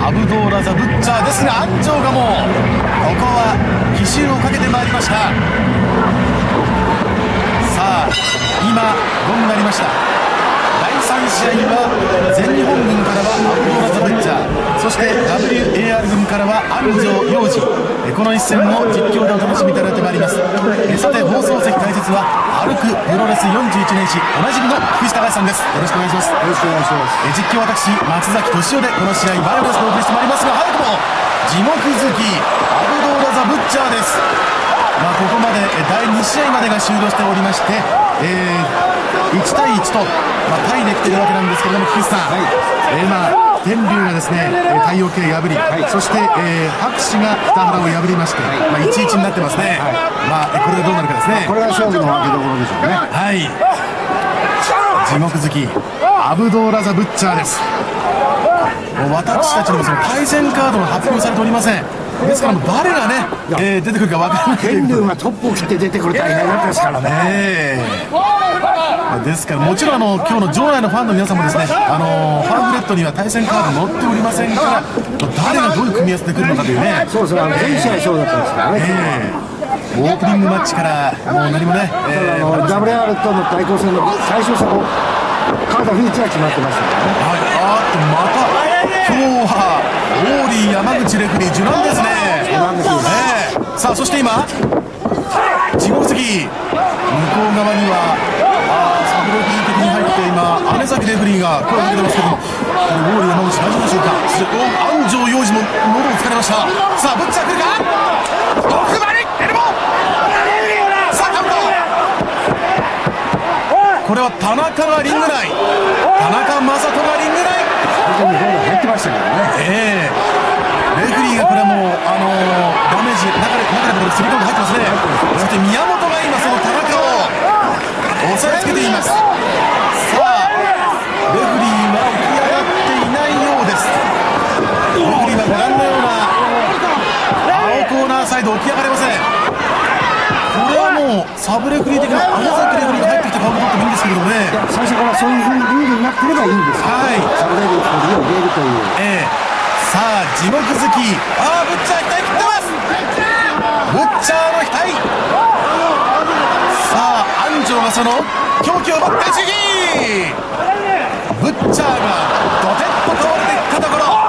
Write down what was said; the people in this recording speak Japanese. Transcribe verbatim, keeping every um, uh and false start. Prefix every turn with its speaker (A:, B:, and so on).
A: アブドーラ・ザ・ブッチャーですが、安城がもうここは奇襲をかけてまいりました。さあ今ゴンになりました。だいさん試合は全日本軍からはアブドーラ・ザ・ブッチャー、そして ダブリューエーアール 軍からは安城洋二、この一戦も実況でお楽しみいただいてまいります。さて放送席解説は歩くプロレスよんじゅういちねん史おなじみの福士隆さんです。よろしくお願いします。
B: よろしくお願いします。
A: 実況私松崎俊夫でこの試合バイオレンスでお送りしてまいりますが、早くも地獄好きアブドーラ・ザ・ブッチャーです。まあ、ここまでだいに試合までが終了しておりまして、えー、いちたいいちと、まあ、タイで来てるわけなんですけれども、菊池さん、はい、えー、まあ、天竜がですね太陽系破り、はい、そして、えー、博士が北原を破りまして、はい、まあ、いちいちになってますね。はい、まあ、これでどうなるかですね。
B: これが勝負の分けどころでしょうね。
A: はい、地獄好きアブドーラ・ザ・ブッチャーです。私たちにもその対戦カードが発表されておりません。ですからもう誰がね、えー、出てくるか分からないという。
B: 天竜がトップを切って出てくる大変なんですからね。え
A: ー、ですからもちろんあの今日の場内のファンの皆さんもですね、あのー、パンフレットには対戦カード載っておりませんから、誰がどういう組み合わせでくるのかというね。
B: そうですね、全試合そうだったんですからね。
A: えー、オープニングマッチからもう何もね、
B: えー、ダブリューアール との対抗戦の最終戦もカードフィニッチが決まってましたからね。
A: はい、あーっとまた今日はオーリー山口レフリー受難ですね。受難ですよね。えー、さあそして今地獄次向こう側にはあサブレフリー的に入って今姉崎レフリーが声をかけてますけども、これオーリー山口大丈夫でしょうか。そして安城洋二も喉をつかれました。さあブッチャー来るか、奥張りエルボー、さあカウント、これは田中がリング内、田中将人がリング内、
B: 入ってましたからね。
A: えー、レフリーがこれはもう、あのー、ダメージ中で中でこれスリーカウント入ってますね。そして宮本が今その田中を押さえつけています。さあレフリーは起き上がっていないようです。レフリーはご覧のような青コーナーサイド起き上がれません。これはもうサブレフリー的な姉崎レフリーが入ってきてカウント取ってもいいんですけれどもね。
B: 最初からそういうふうにルールになってればいいんですよ、ね。はい、サブレフリーを入れるという。
A: ええー、さあ地獄好き、ああブッチャー額切ってます。ブッチャーの額、さあ安城がその狂気を持って一撃、ブッチャーがドテッと倒れていったところ、